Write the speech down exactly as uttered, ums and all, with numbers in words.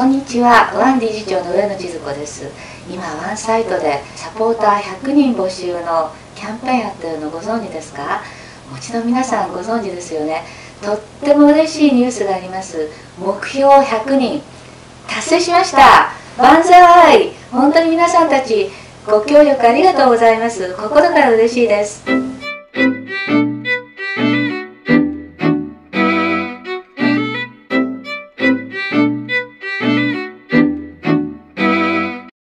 こんにちは、ワン理事長の上野千鶴子です。今ワンサイトでサポーターひゃくにん募集のキャンペーンやってるのご存知ですか？もちろん皆さんご存知ですよね。とっても嬉しいニュースがあります。目標ひゃくにん達成しました。万歳！本当に皆さんたちご協力ありがとうございます。心から嬉しいです。